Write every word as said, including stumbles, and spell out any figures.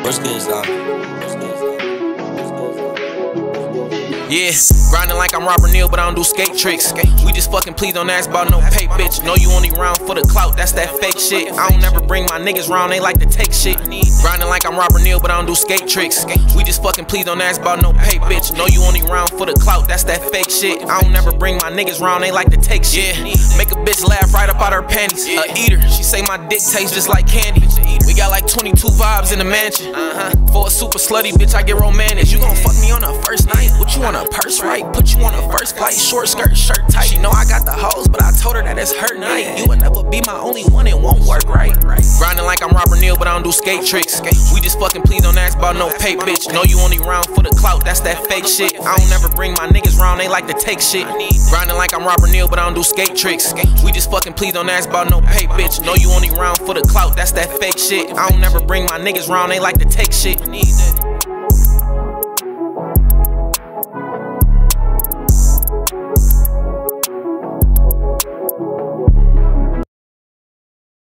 What's good, Zombie? Yeah, grinding like I'm Robert Neal, but I don't do skate tricks. We just fucking please don't ask about no pay, bitch. Know you only round for the clout, that's that fake shit. I don't never bring my niggas round, they like to take shit. Grinding like I'm Robert Neal, but I don't do skate tricks. We just fucking please don't ask about no pay, bitch. Know you only round for the clout, that's that fake shit. I don't never bring my niggas round, they like to take shit. Make a bitch laugh right up out her panties. A eater, she say my dick tastes just like candy. We got like twenty-two vibes in the mansion. For a super slutty bitch, I get romantic. You gon' fuck me on a first night? What you want, a purse, right? Put you on a first flight, short skirt, shirt tight. She know I got the hoes, but I told her that it's her night. You will never be my only one, it won't work right. Grinding like I'm Robert Neal, but I don't do skate tricks. We just fucking please don't ask about no pay, bitch. Know you only round for the clout, that's that fake shit. I don't never bring my niggas round, they like to take shit. Grinding like I'm Robert Neal, but I don't do skate tricks. We just fucking please don't ask about no pay, bitch. Know you only round for the clout, that's that fake shit. I don't never bring my niggas round, they like to take shit.